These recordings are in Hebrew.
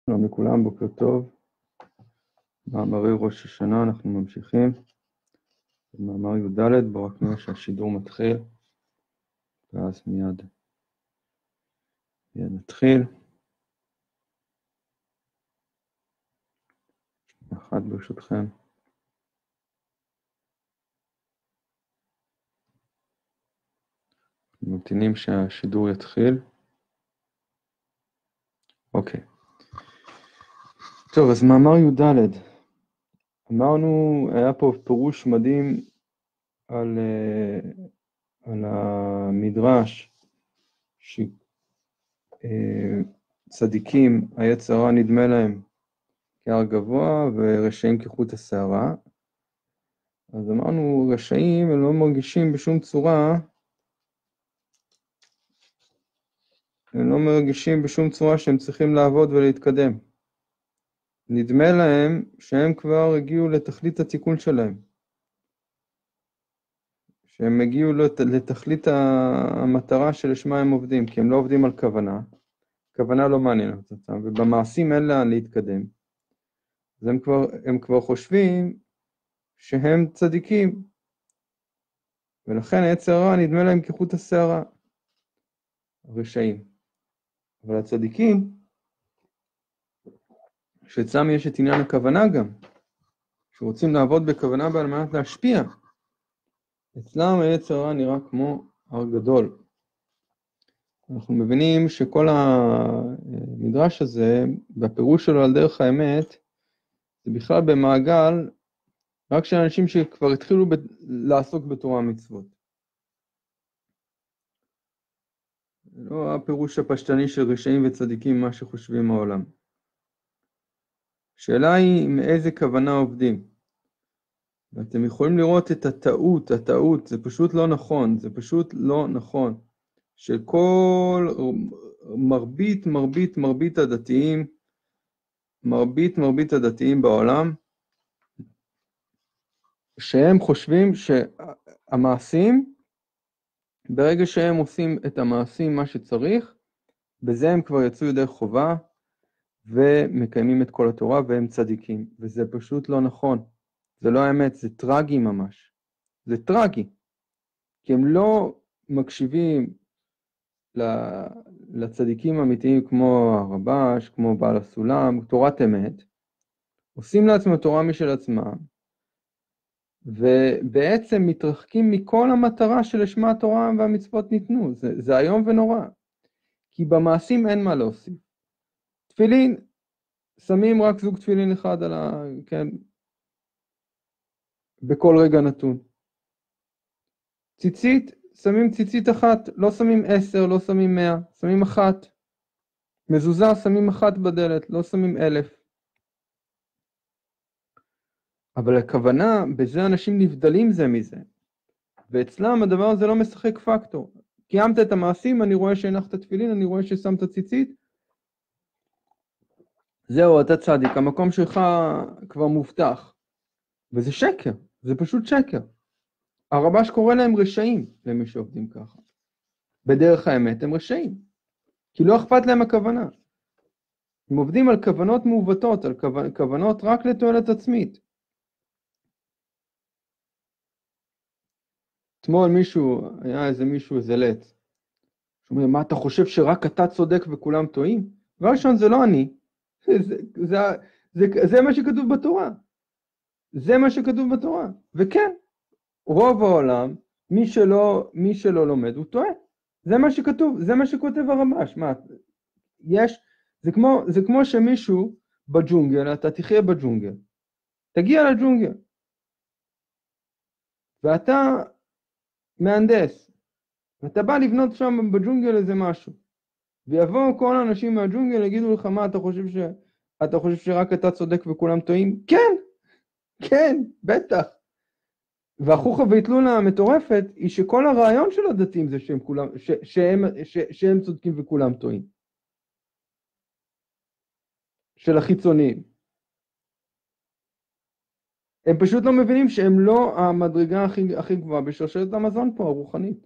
שלום לכולם, בוקר טוב. מאמרי ראש השנה, אנחנו ממשיכים. במאמר י"ד, בואו רק נראה שהשידור מתחיל, ואז מיד נתחיל. אחת ברשותכם. ממתינים שהשידור יתחיל. אוקיי. טוב, אז מאמר י"ד. אמרנו, היה פה פירוש מדהים על המדרש, שצדיקים, היצר הרע נדמה להם כהר גבוה, ורשעים כחוט השערה. אז אמרנו, רשעים הם לא מרגישים בשום צורה, שהם צריכים לעבוד ולהתקדם. נדמה להם שהם כבר הגיעו לתכלית התיקון שלהם. שהם הגיעו לתכלית המטרה שלשמה הם עובדים, כי הם לא עובדים על כוונה. כוונה לא מעניינת אותם, ובמעשים אין לאן להתקדם. אז הם כבר חושבים שהם צדיקים. ולכן היצר הרע נדמה להם כחוט השערה. הרשעים. אבל הצדיקים, שאצלם יש את עניין הכוונה גם, שרוצים לעבוד בכוונה על מנת להשפיע, אצלם היצר הרע נראה כמו הר גדול. אנחנו מבינים שכל המדרש הזה, בפירוש שלו על דרך האמת, זה בכלל במעגל רק של אנשים שכבר התחילו לעסוק בתורה ומצוות. לא הפירוש הפשטני של רשעים וצדיקים, מה שחושבים העולם. השאלה היא מאיזה כוונה עובדים. ואתם יכולים לראות את הטעות, זה פשוט לא נכון, שכל מרבית הדתיים בעולם, שהם חושבים שהמעשים, ברגע שהם עושים את המעשים מה שצריך, בזה הם כבר יצאו ידי חובה, ומקיימים את כל התורה, והם צדיקים. וזה פשוט לא נכון. זה לא האמת, זה טרגי ממש. זה טרגי. כי הם לא מקשיבים לצדיקים אמיתיים כמו הרבש, כמו בעל הסולם, תורת אמת. עושים לעצמם תורה משל עצמם. ובעצם מתרחקים מכל המטרה שלשמה התורה והמצוות ניתנו. זה היום ונורא. כי במעשים אין מה להוסיף. תפילין, שמים רק זוג תפילין אחד כן, בכל רגע נתון. ציצית, שמים ציצית אחת, לא שמים 10, לא שמים 100, שמים אחת. מזוזה, שמים אחת בדלת, לא שמים 1000. אבל הכוונה, בזה אנשים נבדלים זה מזה. ואצלם הדבר הזה לא משחק פקטור. קיימת את המעשים, אני רואה שהנחת תפילין, אני רואה ששמת ציצית. זהו, אתה צדיק, המקום שלך כבר מובטח. וזה שקר, זה פשוט שקר. הרבש קורא להם רשעים, למי שעובדים ככה. בדרך האמת הם רשעים. כי לא אכפת להם הכוונה. הם עובדים על כוונות מעוותות, על כוונות רק לתועלת עצמית. אתמול איזה לץ. שאומר, מה אתה חושב שרק אתה צודק וכולם טועים? ראשון זה לא אני. זה מה שכתוב בתורה. זה מה שכתוב בתורה. וכן, רוב העולם, מי שלא לומד, הוא טועה. זה מה שכתוב, זה מה שכותב הרבש. מה, זה כמו שמישהו בג'ונגל, אתה תחיה בג'ונגל. תגיע לג'ונגל. ואתה מהנדס. ואתה בא לבנות שם בג'ונגל איזה משהו. ויבואו כל האנשים מהג'ונגל, יגידו לך, מה, אתה חושב שרק אתה צודק וכולם טועים? כן, כן, בטח. והחוכא ואטלולא המטורפת היא שכל הרעיון של הדתיים זה שהם צודקים וכולם טועים. של החיצוניים. הם פשוט לא מבינים שהם לא המדרגה הכי גבוהה בשרשרת המזון פה, הרוחנית.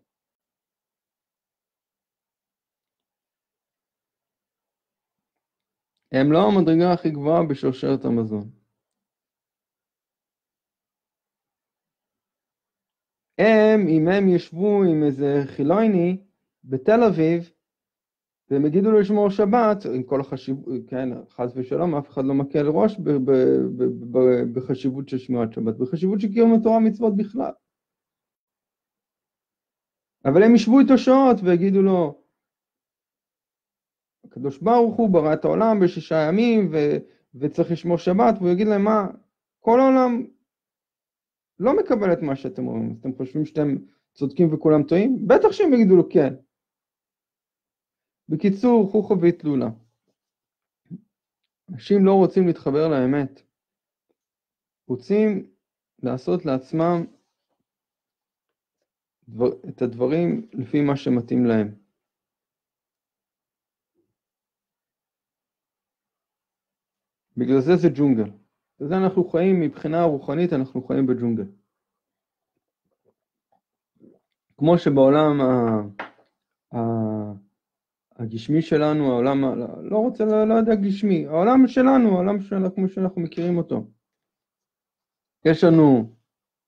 הם לא המדרגה הכי גבוהה בשרשרת המזון. אם הם ישבו עם איזה חילוני בתל אביב, והם יגידו לו לשמור שבת, עם כל החשיבות, כן, חס ושלום, אף אחד לא מקל ראש בחשיבות של שמירת שבת, בחשיבות של קיום התורה מצוות בכלל. אבל הם ישבו איתו שעות ויגידו לו, הקדוש ברוך הוא ברא את העולם ב6 ימים, וצריך לשמור שבת, והוא יגיד להם, מה, כל העולם לא מקבל את מה שאתם אומרים, אתם חושבים שאתם צודקים וכולם טועים? בטח שהם יגידו לו כן. בקיצור, חוכא ואטלולא. אנשים לא רוצים להתחבר לאמת. רוצים לעשות לעצמם את הדברים לפי מה שמתאים להם. בגלל זה ג'ונגל. בזה אנחנו חיים, מבחינה רוחנית אנחנו חיים בג'ונגל. כמו שבעולם הגשמי שלנו, העולם, לא רוצה, לא יודע גשמי, העולם שלנו, העולם שלנו כמו שאנחנו מכירים אותו. יש לנו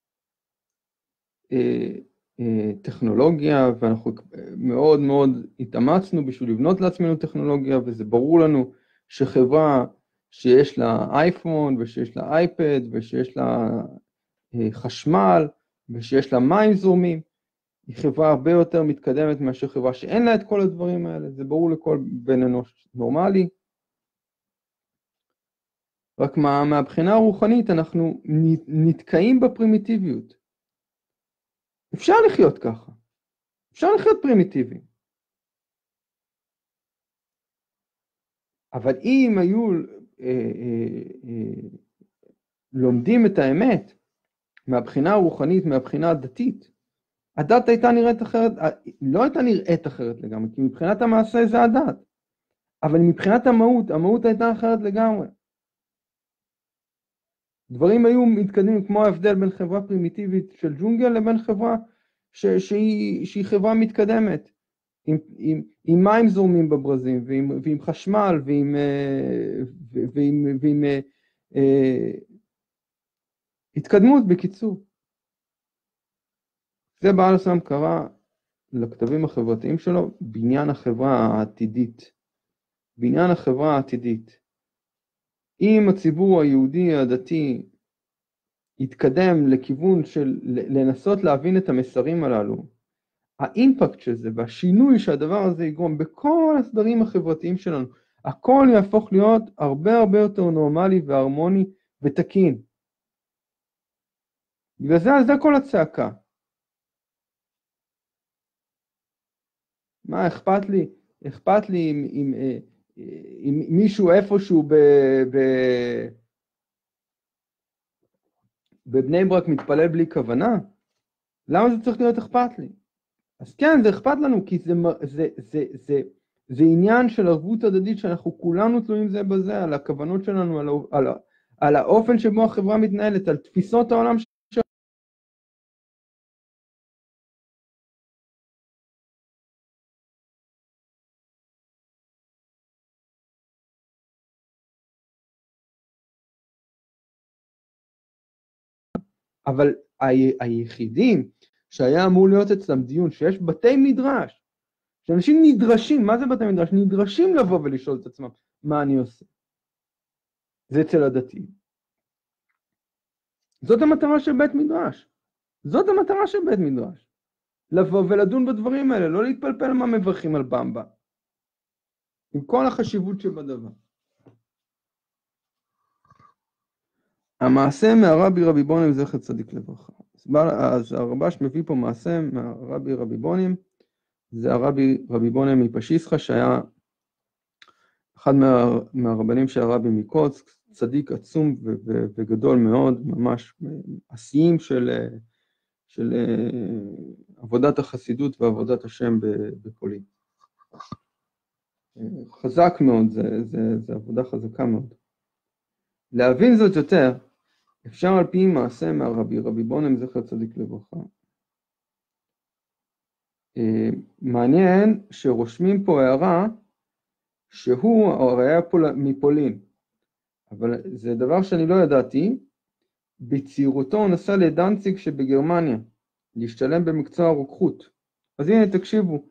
טכנולוגיה, ואנחנו מאוד מאוד התאמצנו בשביל לבנות לעצמנו טכנולוגיה, וזה ברור לנו שחברה שיש לה אייפון, ושיש לה אייפד, ושיש לה חשמל, ושיש לה מים זורמים, היא חברה הרבה יותר מתקדמת מאשר חברה שאין לה את כל הדברים האלה, זה ברור לכל בן אנוש נורמלי. רק מהבחינה הרוחנית אנחנו נתקעים בפרימיטיביות. אפשר לחיות ככה, אפשר לחיות פרימיטיבי. אבל אם היו לומדים את האמת מהבחינה הרוחנית, מהבחינה הדתית, הדת הייתה נראית אחרת, לא הייתה נראית אחרת לגמרי, כי מבחינת המעשה זה הדת. אבל מבחינת המהות הייתה אחרת לגמרי. דברים היו מתקדמים, כמו ההבדל בין חברה פרימיטיבית של ג'ונגל לבין חברה שהיא חברה מתקדמת, עם מים זורמים בברזים, ועם חשמל, ועם התקדמות בקיצור. זה בעל הסולם קרא לכתבים החברתיים שלו, בניין החברה העתידית. בניין החברה העתידית. אם הציבור היהודי הדתי יתקדם לכיוון של לנסות להבין את המסרים הללו, האימפקט של זה והשינוי שהדבר הזה יגרום בכל הסדרים החברתיים שלנו, הכל יהפוך להיות הרבה הרבה יותר נורמלי והרמוני ותקין. בגלל זה כל הצעקה. מה אכפת לי אם מישהו איפשהו בבני ברק מתפלל בלי כוונה? למה זה צריך להיות אכפת לי? אז כן, זה אכפת לנו, כי זה עניין של ערבות הדדית, שאנחנו כולנו תלויים זה בזה, על הכוונות שלנו, על האופן שבו החברה מתנהלת, על תפיסות העולם אבל היחידים שהיה אמור להיות אצלם דיון, שיש בתי מדרש, שאנשים נדרשים, מה זה בתי מדרש? נדרשים לבוא ולשאול את עצמם, מה אני עושה? זה אצל הדתיים. זאת המטרה של בית מדרש. זאת המטרה של בית מדרש. לבוא ולדון בדברים האלה, לא להתפלפל מה מברכים על במבה. עם כל החשיבות שבדבר. המעשה מהרבי רבי בונים זכר צדיק לברכה. אז הרבש מביא פה מעשה מהרבי רבי בונים, זה הרבי רבי בונים מפשיסחה, שהיה אחד מהרבנים של הרבי מקוצק, צדיק עצום וגדול מאוד, ממש עשיים של עבודת החסידות ועבודת השם בפולין. חזק מאוד, זה עבודה חזקה מאוד. להבין זאת יותר, אפשר על פי מעשה מהרבי רבי בונים זכר צדיק לברכה. מעניין שרושמים פה הערה שהוא הרי היה מפולין, אבל זה דבר שאני לא ידעתי, בצעירותו הוא נסע לדנציג שבגרמניה, להשתלם במקצוע הרוקחות. אז הנה תקשיבו,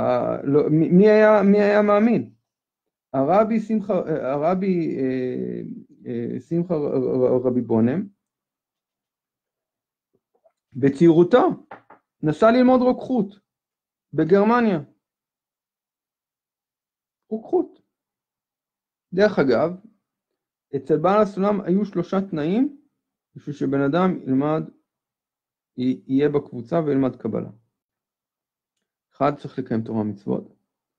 מי היה מאמין? הרבי שמחה רבי בונם, בצעירותו נסע ללמוד רוקחות בגרמניה. רוקחות. דרך אגב, אצל בעל הסולם היו 3 תנאים, בשביל שבן אדם יהיה בקבוצה וילמד קבלה. 1, צריך לקיים תורה ומצוות.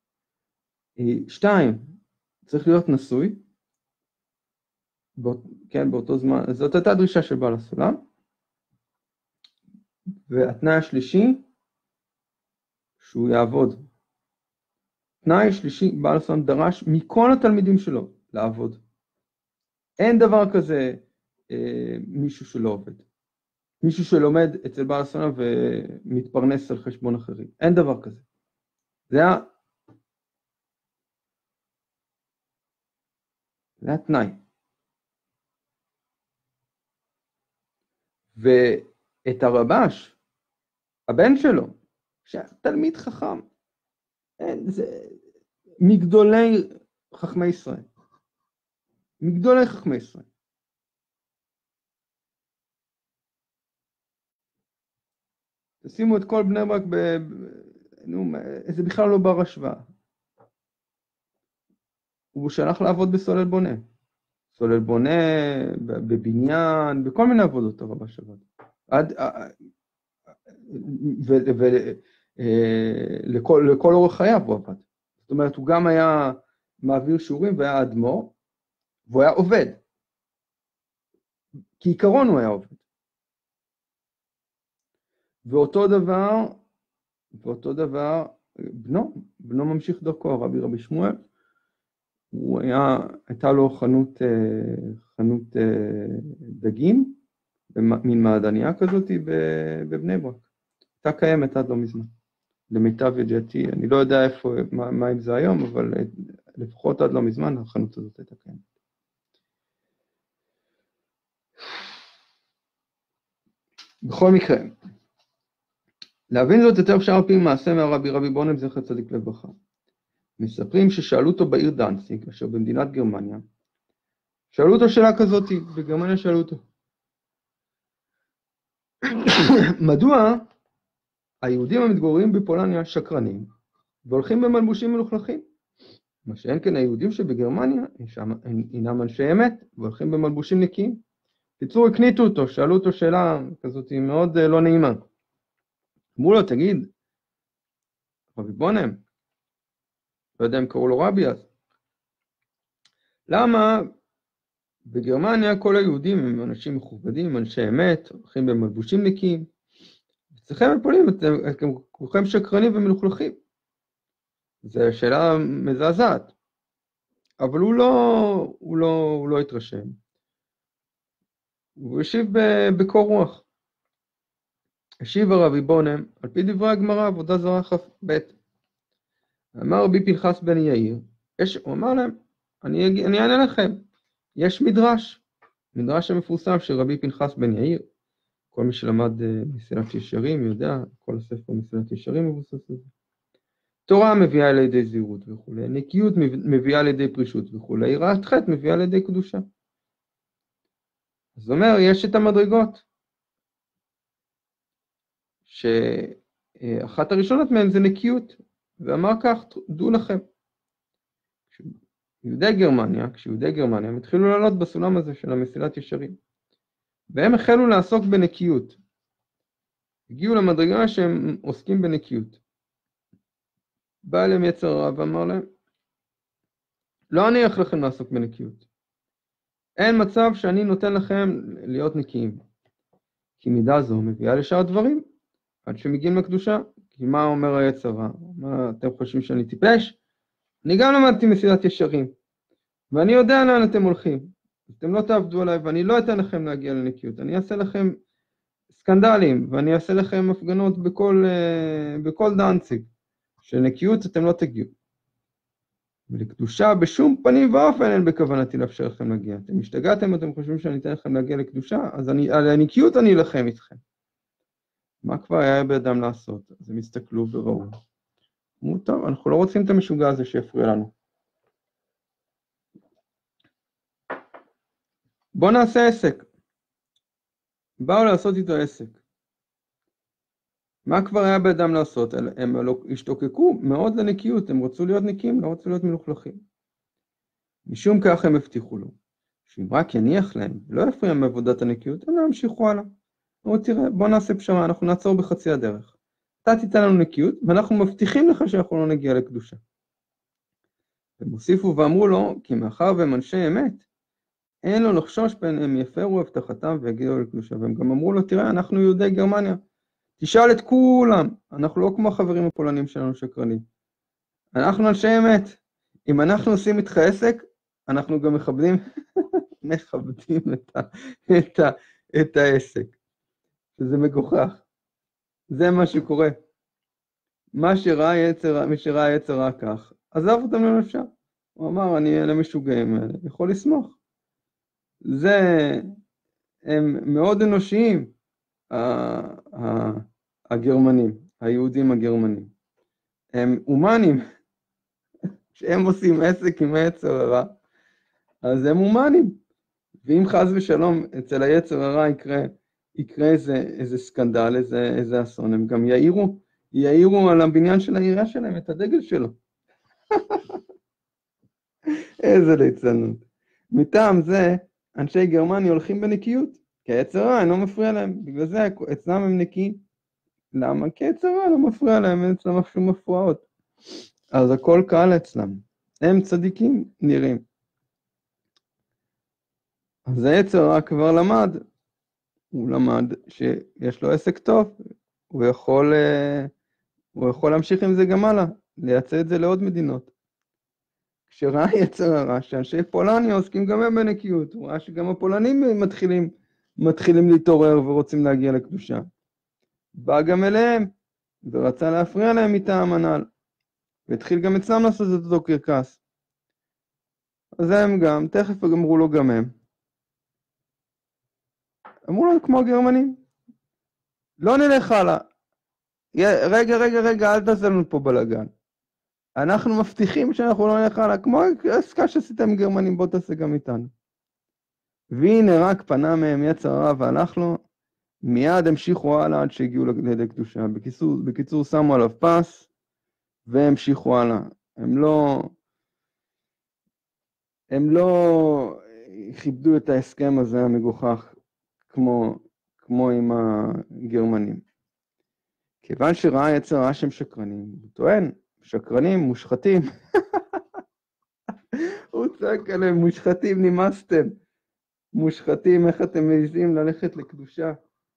2, צריך להיות נשוי. כן, באותו זמן, זאת הייתה דרישה של בעל הסולם. והתנאי השלישי, שהוא יעבוד. תנאי שלישי, בעל הסולם דרש מכל התלמידים שלו לעבוד. אין דבר כזה מישהו שלא עובד. מישהו שלומד אצל בעל הסולם ומתפרנס על חשבון אחרים. אין דבר כזה. זה התנאי. ואת הרבש, הבן שלו, שתלמיד חכם, זה מגדולי חכמי ישראל. מגדולי חכמי ישראל. תשימו את כל בני ברק זה בכלל לא בר השוואה. הוא שלח לעבוד בסולל בונה. סולל בונה, בבניין, בכל מיני עבודות הרבה שבת. ולכל אורך חייו הוא עבד. זאת אומרת, הוא גם היה מעביר שיעורים והיה אדמו"ר, והוא היה עובד. כעיקרון הוא היה עובד. ואותו דבר, בנו ממשיך דרכו, רבי שמואל, הייתה לו חנות דגים, מין מעדניה כזאת בבני ברק. הייתה קיימת עד לא מזמן. למיטב ידיעתי, אני לא יודע מה עם זה היום, אבל לפחות עד לא מזמן החנות הזאת הייתה קיימת. בכל מקרה, להבין זאת יותר אפשר על פי מעשה רבי בונם זכר צדיק לברכה. מספרים ששאלו אותו בעיר דנציג, אשר במדינת גרמניה, שאלו אותו שאלה כזאת, בגרמניה שאלו אותו. מדוע היהודים המתגוררים בפולניה שקרנים, והולכים במלבושים מלוכלכים? מה שאין כן היהודים שבגרמניה, אינם אנשי אמת, והולכים במלבושים נקיים. קיצור, הקניתו אותו, שאלו אותו שאלה כזאת מאוד לא נעימה. אמרו לו, תגיד, רבי בונם, לא יודע אם קראו לו רבי אז, למה בגרמניה כל היהודים הם אנשים מכובדים, אנשי אמת, הולכים במלבושים נקיים, אצלכם בפולין אתם כולכם שקרנים ומלוכלכים. זו שאלה מזעזעת, אבל הוא לא התרשם. הוא השיב בקור רוח. השיב הרבי בונם, על פי דברי הגמרא, עבודה זרה כ"ב. אמר רבי פנחס בן יאיר, הוא אמר להם, אני אענה לכם, יש מדרש המפורסם של רבי פנחס בן יאיר, כל מי שלמד מסילת ישרים יודע, כל הספר מסילת ישרים מבוסס על זה. תורה מביאה על ידי זהירות וכו', נקיות מביאה על ידי פרישות וכו', יראת חטא מביאה על ידי קדושה. אז אומר, יש את המדרגות, שאחת הראשונות מהן זה נקיות, ואמר כך, דעו לכם. כשיהודי גרמניה, הם התחילו לעלות בסולם הזה של המסילת ישרים, והם החלו לעסוק בנקיות. הגיעו למדרגה שהם עוסקים בנקיות. בא אליהם יצר הרע ואמר להם, לא אניח לכם לעסוק בנקיות. אין מצב שאני נותן לכם להיות נקיים. כי מידה זו מביאה לשאר דברים, עד שמגיעים לקדושה. כי מה אומר היצר הרע? מה אתם חושבים שאני טיפש? אני גם למדתי מסילת ישרים. ואני יודע לאן אתם הולכים. אתם לא תעבדו עליי, ואני לא אתן לכם להגיע לנקיות. אני אעשה לכם סקנדלים, ואני אעשה לכם הפגנות בכל דנציג. שנקיות אתם לא תגיעו. ולקדושה בשום פנים ואופן אין בכוונתי לאפשר לכם להגיע. אתם השתגעתם, אתם חושבים שאני אתן לכם להגיע לקדושה, אז על הנקיות אני אלחם איתכם. מה כבר היה באדם לעשות? אז הם הסתכלו וראו. אמרו, טוב, אנחנו לא רוצים את המשוגע הזה שיפריע לנו. בואו נעשה עסק. באו לעשות איתו עסק. מה כבר היה באדם לעשות? הם השתוקקו מאוד לנקיות, הם רצו להיות נקיים, לא רצו להיות מלוכלכים. משום כך הם הבטיחו לו, שאם רק יניח להם, לא יפריע מעבודת הנקיות, הם לא ימשיכו הלאה. אמרו, תראה, בוא נעשה פשרה, אנחנו נעצור בחצי הדרך. אתה תיתן לנו נקיות, ואנחנו מבטיחים לך שאנחנו לא נגיע לקדושה. הם הוסיפו ואמרו לו, כי מאחר והם אנשי אמת, אין לו לחשוש פן הם יפרו הבטחתם ויגיעו לקדושה. והם גם אמרו לו, תראה, אנחנו יהודי גרמניה, תשאל את כולם, אנחנו לא כמו החברים הפולנים שלנו שקרנים. אנחנו אנשי אמת. אם אנחנו עושים איתך עסק, אנחנו גם מכבדים את העסק. שזה מגוחך. זה מה שקורה. מי שראה יצר רע כך, עזב אותם לנפשם. הוא אמר, אני אלה משוגעים האלה, יכול לסמוך. הם מאוד אנושיים, הגרמנים, היהודים הגרמנים. הם הומנים, שהם עושים עסק עם היצר הרע, אז הם הומנים. ואם חס ושלום אצל היצר הרע יקרה איזה סקנדל, איזה אסון, הם גם יעירו על הבניין של העירייה שלהם את הדגל שלו. איזה ליצנות. מטעם זה, אנשי גרמניה הולכים בנקיות, כי היצר הרע אינו מפריע להם, בגלל זה אצלם הם נקיים. למה? כי היצר הרע לא מפריע להם, אין אצלם שום מפרעות. אז הכל קל אצלם. הם צדיקים נראים. אז היצר הרע כבר למד. הוא למד שיש לו עסק טוב. הוא יכול להמשיך עם זה גם הלאה. לייצא את זה לעוד מדינות. כשראה יצר הרע שאנשי פולניה עוסקים גם הם בנקיות. הוא ראה שגם הפולנים מתחילים להתעורר ורוצים להגיע לקדושה. בא גם אליהם ורצה להפריע להם מטעם הנ"ל. והתחיל גם אצלם לעשות את אותו קרקס. אז הם גם, תכף אמרו לו גם הם. אמרו לו כמו הגרמנים. לא נלך הלאה. רגע, אל תעשה לנו פה בלגן. אנחנו מבטיחים שאנחנו לא נלך הלאה. כמו העסקה שעשיתם גרמנים, בוא תעשה גם איתנו. והנה רק פנה מהם יצר הרע והלך לו. מיד המשיכו הלאה עד שהגיעו לידי קדושה. בקיצור שמו עליו פס. והמשיכו הלאה. הם לא כיבדו את ההסכם הזה המגוחך כמו עם הגרמנים. כיוון שראה יצר הרע שהם שקרנים, הוא טוען, שקרנים, מושחתים. הוא צעק עליהם, מושחתים, נמאסתם. מושחתים, איך אתם מעיזים ללכת לקדושה?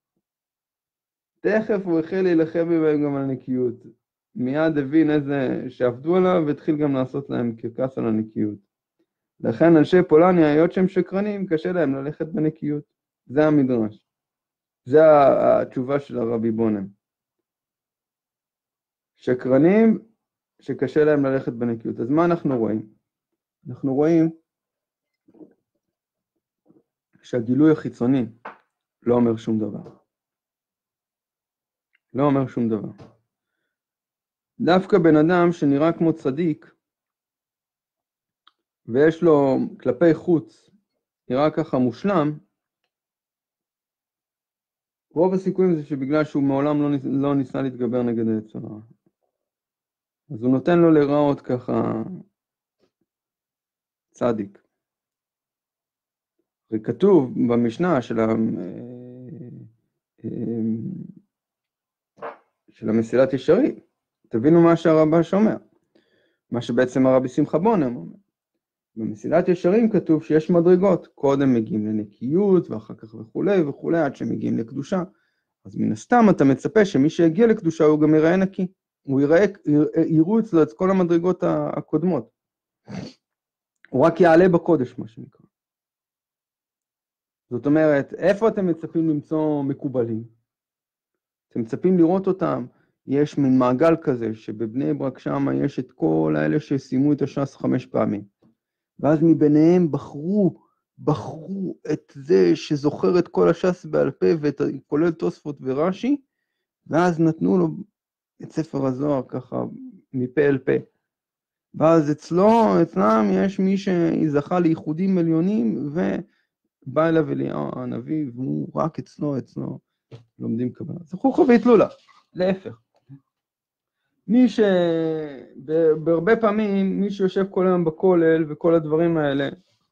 תכף הוא החל להילחם בהם גם על נקיות. מיד הבין איזה שעבדו עליו, והתחיל גם לעשות להם קרקס על הנקיות. לכן אנשי פולניה, היות שהם שקרנים, קשה להם ללכת בנקיות. זה המדרש. זה התשובה של הרבי בונם. שקרנים שקשה להם ללכת בנקיות. אז מה אנחנו רואים? אנחנו רואים שהגילוי החיצוני לא אומר שום דבר. לא אומר שום דבר. דווקא בן אדם שנראה כמו צדיק, ויש לו כלפי חוץ, נראה ככה מושלם, רוב הסיכויים זה שבגלל שהוא מעולם לא ניסה להתגבר נגד היצר הרע. אז הוא נותן לו להיראות ככה צדיק. וכתוב במשנה של המסילת ישרים, תבינו מה שהרבש אומר, מה שבעצם הרבי שמחה בונם אומר. במסילת ישרים כתוב שיש מדרגות, קודם מגיעים לנקיות ואחר כך וכולי, עד שמגיעים לקדושה. אז מן הסתם אתה מצפה שמי שיגיע לקדושה הוא גם ייראה נקי. יראו אצלו את כל המדרגות הקודמות. הוא רק יעלה בקודש, מה שנקרא. זאת אומרת, איפה אתם מצפים למצוא מקובלים? אתם מצפים לראות אותם יש מין מעגל כזה, שבבני ברק שם יש את כל האלה שסיימו את הש"ס 5 פעמים. ואז מביניהם בחרו את זה שזוכר את כל הש"ס בעל פה, כולל תוספות ורש"י, ואז נתנו לו את ספר הזוהר ככה מפה אל פה. ואז אצלם יש מי שזכה לייחודים עליונים, ובא אליו אליהו הנביא, והוא רק אצלו לומדים קבלה. זה חוכא ואטלולא, להפך. בהרבה פעמים, מי שיושב כל היום בכולל וכל הדברים האלה,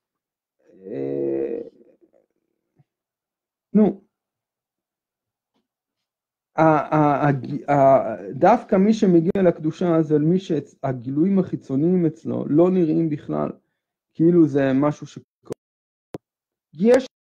דווקא מי שמגיע לקדושה זה מי שהגילויים החיצוניים אצלו לא נראים בכלל, כאילו זה משהו שקורה. יש